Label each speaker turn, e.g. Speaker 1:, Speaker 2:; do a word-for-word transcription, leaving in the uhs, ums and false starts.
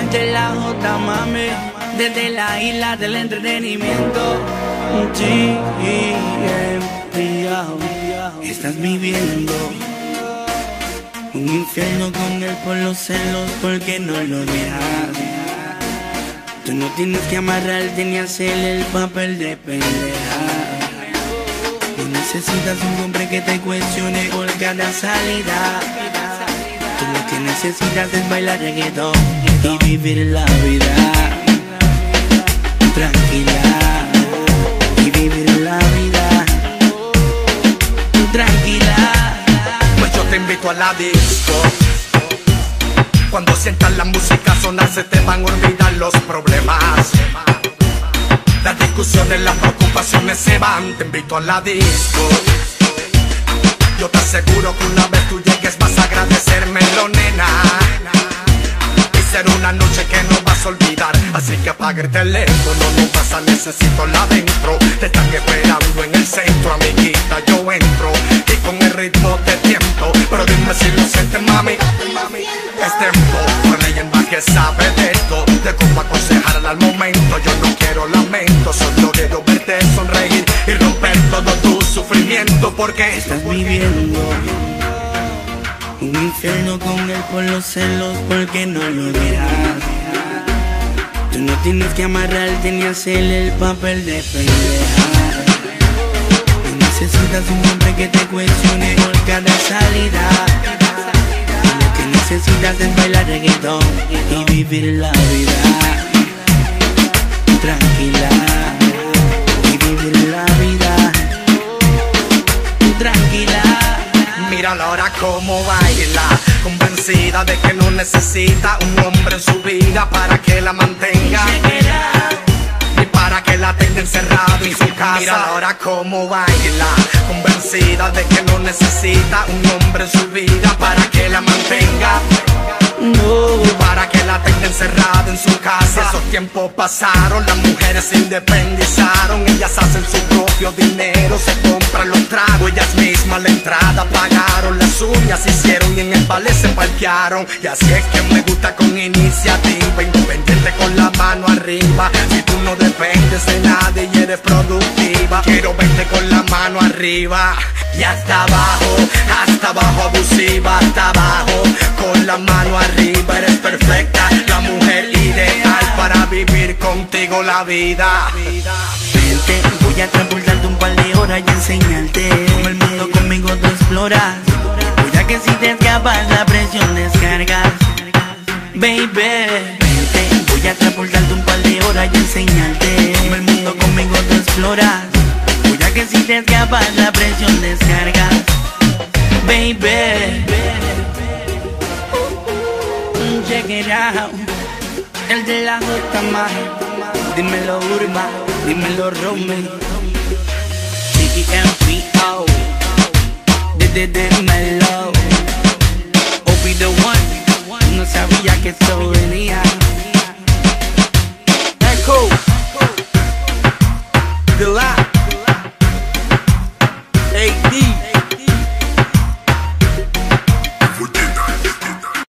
Speaker 1: de la J, mami, desde la isla del entretenimiento. G M P, estás viviendo un infierno con él por los celos, porque no lo dejas. Tú no tienes que amarrarte ni hacerle el papel de pendeja. No necesitas un hombre que te cuestione por cada salida. Tú lo que necesitas es bailar reggaetón y vivir la vida tranquila. Y vivir la vida tranquila.
Speaker 2: Pues yo te invito a la disco. Cuando sientas la música sonar se te van a olvidar los problemas. Las discusiones, las preocupaciones se van. Te invito a la disco. Yo te aseguro que una vez tú llegues vas a agradecérmelo, nena. Y será una noche que no vas a olvidar. Así que apaga el teléfono, no pasa, necesito la dentro. Te están esperando en el centro, amiguita, yo entro y con el ritmo te tiento. Pero dime si lo sientes, mami. Es tiempo, una leyenda que sabe de esto, de cómo aconsejarla al momento. Yo no quiero lamento, solo quiero verte sonreír y romper todo tu sufrimiento. Porque
Speaker 1: estás viviendo un infierno con él por los celos, porque no lo dejas. Tú no tienes que amarrarte ni hacerle el papel de pendeja. No necesitas un hombre que te cuestione por cada salida. Lo que necesitas es bailar reggaetón y vivir la vida tranquila. Y vivir la vida tranquila.
Speaker 2: mírala ahora como baila, convencida de que no necesita un hombre en su vida para que la mantenga y para que la tenga encerrada en su casa. Mírala ahora como baila, convencida de que no necesita un hombre en su vida para que la mantenga
Speaker 1: No.
Speaker 2: y para que la tenga encerrada en su casa. Esos tiempos pasaron, las mujeres se independizaron. Ellas hacen su propio dinero, se compran los tragos, ellas mismas la entrada pagaron. Las uñas hicieron y en el ballet se parquearon. Y así es que me gusta con iniciativa, independiente con la mano arriba. Si tú no dependes de nadie y eres productiva, quiero verte con la mano arriba y hasta abajo, hasta abajo abusiva, hasta abajo con la mano arriba. Eres perfecta, la mujer ideal para vivir contigo la vida.
Speaker 1: Vente, voy a transportarte un par de horas y enseñarte cómo el mundo conmigo tú exploras. Voy a que si te escapas la presión descargas, baby. Vente, voy a transportarte un par de horas y enseñarte cómo el mundo conmigo tú exploras. Voy a que si te escapas la presión descargas, baby. Check it out, el de la J más. Dímelo Urba, dímelo Rome. G M P O, dímelo. O be the one, no sabía que esto venía.